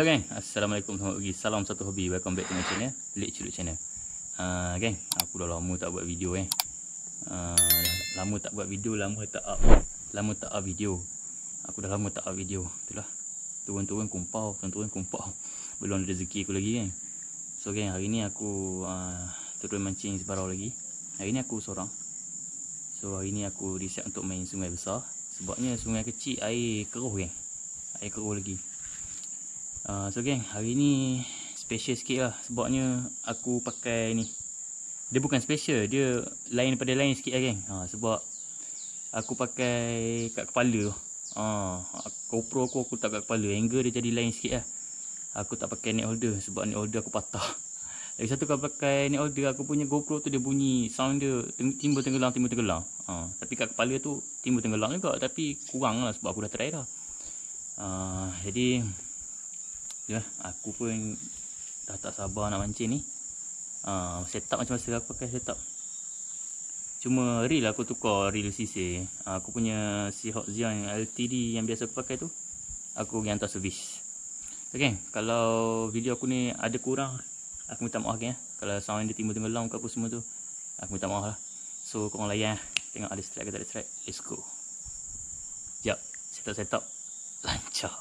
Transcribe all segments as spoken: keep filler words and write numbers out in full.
Hello gang, Assalamualaikum, selamat pagi, salam satu hobi. Welcome back to my channel, Lik Curut Channel. uh, Gang, aku dah lama tak buat video eh uh, Lama tak buat video, lama tak up Lama tak up video Aku dah lama tak up video. Itulah, turun-turun kumpau, turun-turun kumpau. Belum ada rezeki aku lagi kan. So gang, hari ni aku uh, turun mancing sebarau lagi. Hari ni aku seorang. So hari ni aku decide untuk main sungai besar. Sebabnya sungai kecil air keruh gang. Air keruh lagi. Uh, so geng, hari ni special sikit lah. Sebabnya aku pakai ni. Dia bukan special, dia lain daripada lain sikit lah geng. uh, Sebab aku pakai kat kepala. uh, GoPro aku aku tak kat kepala. Angle dia jadi lain sikit lah. Aku tak pakai net holder sebab net holder aku patah. Lagi satu, kalau pakai net holder, aku punya GoPro tu dia bunyi sound dia timbul tenggelam, timbul tenggelam. uh, Tapi kat kepala tu timbul tenggelam juga. Tapi kurang lah sebab aku dah try dah. uh, Jadi ya, aku pun dah tak sabar nak mancing ni. uh, Setup macam masa aku pakai setup. Cuma reel aku tukar reel sisir. uh, Aku punya Seahawk Zion L T D yang biasa aku pakai tu, aku pergi hantar servis. Okay, kalau video aku ni ada kurang, aku minta maaf ya. Kalau sound dia timbul tenggelam ke apa semua tu, aku minta maaf lah. So korang layan, tengok ada strike ke tak ada strike. Let's go. Sekejap, setup-setup lancar.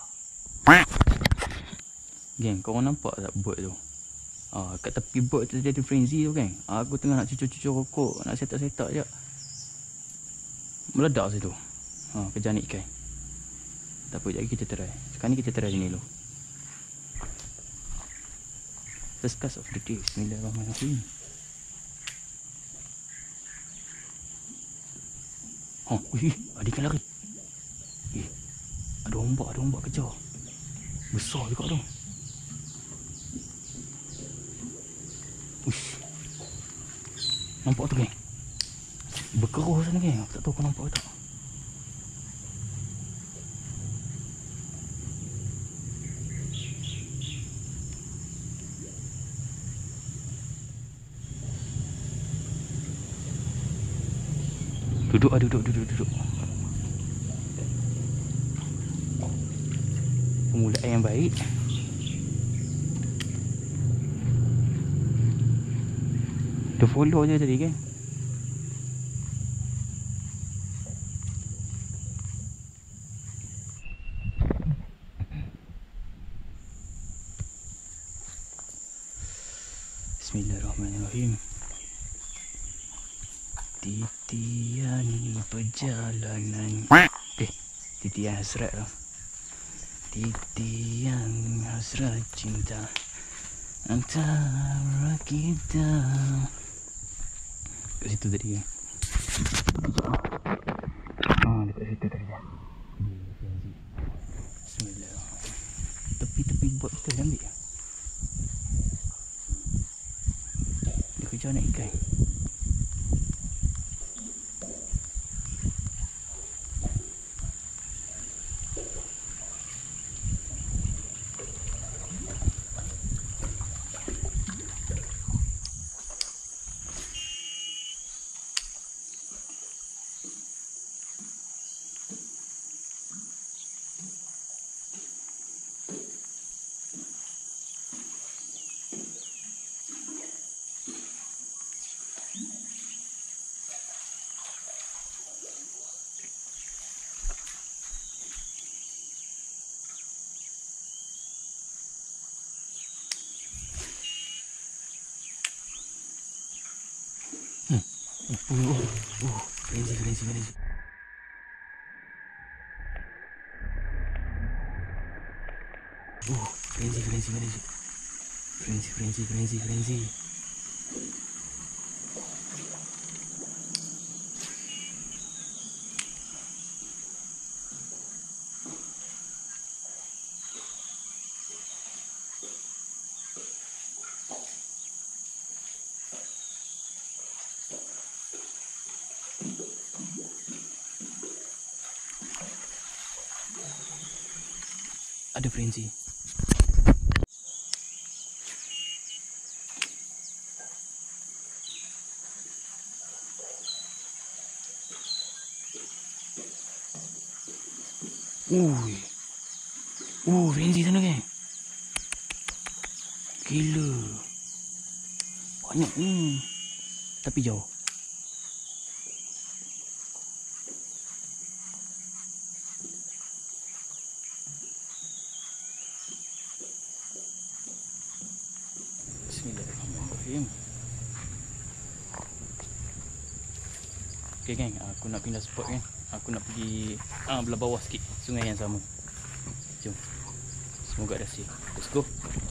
Geng, korang nampak tak bird tu? Ah, kat tepi bird tu jadi frenzy tu geng. Ah, aku tengah nak cucur-cucur rokok, nak setak-setak je. Meledak situ. Ah, kejar ni ikan. Tak apa, sekejap lagi kita try. Sekarang ni kita try sini dulu. First cast of the day. Bismillahirrahmanirrahim. Oh, wih, ada ikan lari. Eh, ada ombak, ada ombak kejar. Besar juga tu. Uish. Nampak tu geng. Berkeruh sana geng. Aku tak tahu kau nampak ke tak. Duduk ah, duduk, duduk, duduk. Permulaan yang baik. Dia follow je tadi kan. Bismillahirrahmanirrahim. Titian perjalanan. Eh, titian hasrat lah. Titian hasrat cinta antara kita. Kat situ tadi kan. Ah, dekat situ tadi kan. Bismillahirrahmanirrahim. Tepi-tepi buat kita dah ambil. Dia kejar nak ikan. Uh, uh, uh, crazy, crazy, crazy. Uh, crazy, crazy, crazy. Frenzy, frenzy, frenzy, frenzy. Ada frenzy. Ui. Uh, frenzy sana kan. Gila. Banyak ni. Tapi jauh. Bismillahirrahmanirrahim. Okay geng, aku nak pindah spot kan. Aku nak pergi ah belah bawah sikit, sungai yang sama. Jom. Semoga ada hasil. Let's go.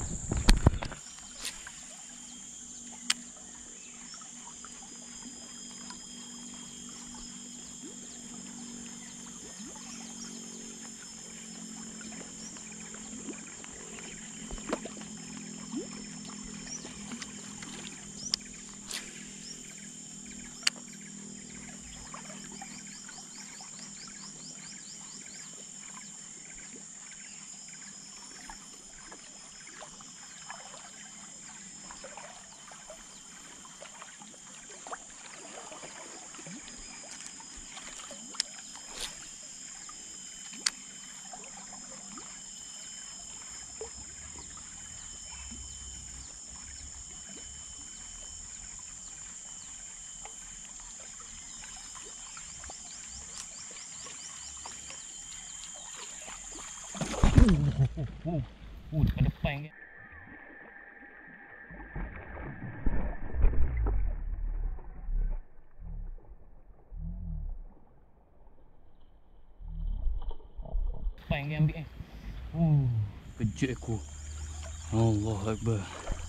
Uh, uh, uh, dekat depan kan. Depan kan ambil kan. Uh, kejut aku. Allah Akbar.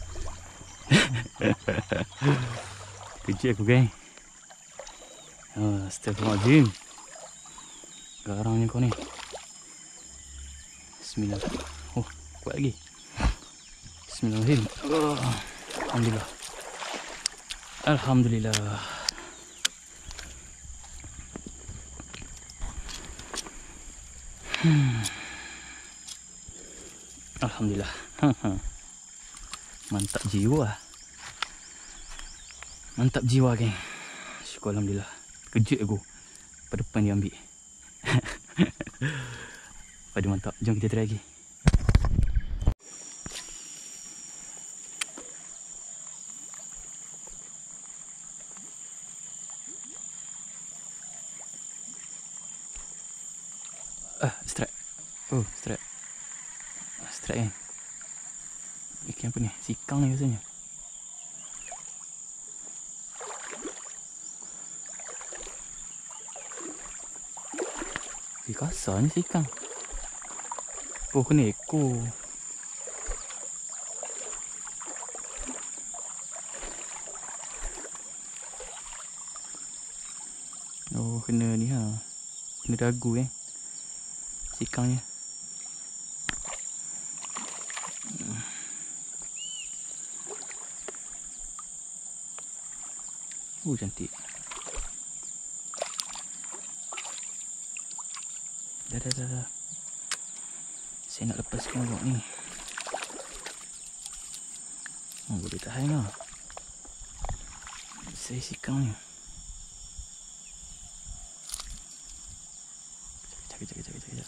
Kejut aku kan. Ah, astagfirullahaladzim. Garangnya kau ni. Bismillah. Oh, kuat lagi. Bismillahirrahmanirrahim. Oh, Alhamdulillah. Alhamdulillah. Hmm. Alhamdulillah. Mantap jiwa. Mantap jiwa geng. Syukur Alhamdulillah. Kejut aku. Pada depan dia ambil. Pada mantap. Jom kita try lagi. Ah, strike. Oh, strike. Strike kan. Ikan apa ni? Sikang ni rasanya. Eh, kasar ni sikang. Oh, kena ekor. Oh, kena ni ha. Kena dagu eh. Sikangnya. Oh, cantik. Dah, dah, dah, dah. Saya nak lepaskan rod ni. Oh, boleh tahan lah. Saya sikang ni. Kejap, kejap, kejap, kejap, kejap.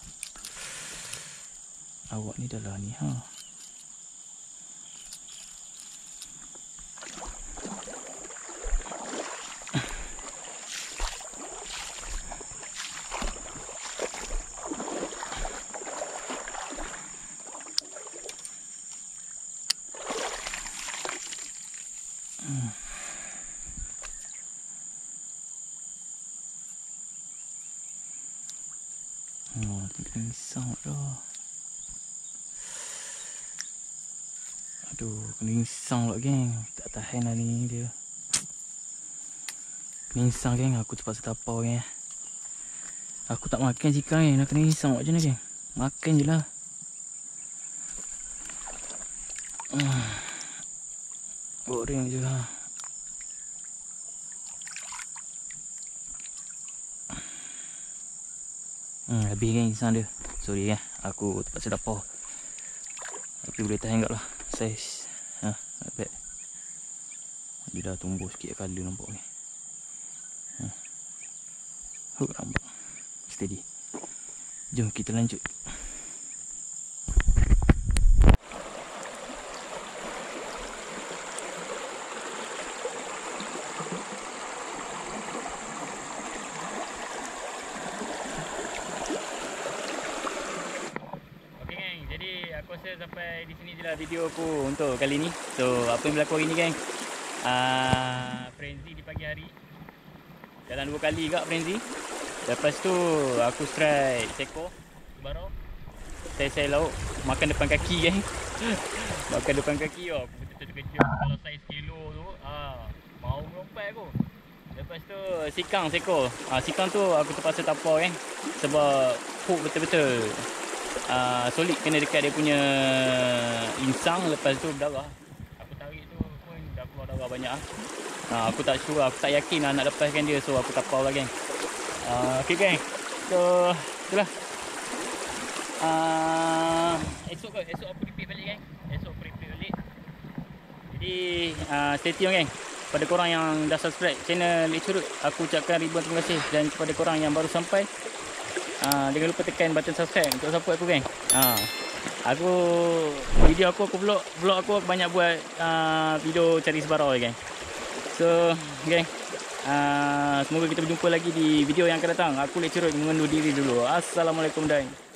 Awak ni dah lah ni ha. Oh, kena risau dah. Aduh, kena risau lah geng. Tak tahan lah ni dia. Kena risau geng, aku cepat setapau geng. Aku tak makan jika geng, nak kena risau macam mana geng. Makan je lah. Goreng je lah. Hmm, habis kan insan dia. Sorry kan, aku terpaksa dapur. Tapi boleh tahan kat lah. Saiz ha, not bad. Dia dah tumbuh sikit colour nampak ni. Ha. Hook nampak. Steady. Jom kita lanjut. sampai di sini je lah video aku untuk kali ni. So apa yang berlaku hari ni geng, uh, frenzy di pagi hari, jalan dua kali kat frenzy. Lepas tu aku strike seko baru saya-saya lauk, makan depan kaki geng. Makan depan kaki oh, aku betul-betul terkejut. Kalau saiz kilo tu ah, mau melompat aku. Lepas tu sikang seko, ah, sikang tu aku terpaksa tapau geng, sebab hook betul-betul uh, solid kena dekat dia punya insang. Lepas tu berdarah, aku tarik tu pun dah keluar darah banyak ah. Uh, aku tak sure, aku tak yakin lah nak lepaskan dia, so aku tapau lah geng. Uh, okay geng, so itulah. Uh, esok ke? Esok aku repeat balik geng. Esok aku repeat balik. Jadi uh, stay tune geng. Kepada korang yang dah subscribe channel Lek Curut, aku ucapkan ribuan terima kasih. Dan kepada korang yang baru sampai, uh, jangan lupa tekan button subscribe untuk support aku geng. uh, Aku video aku aku vlog vlog aku banyak buat uh, video cari sebarau geng. So geng, uh, semoga kita berjumpa lagi di video yang akan datang. Aku Lek Curut mengundur diri dulu. Assalamualaikum dan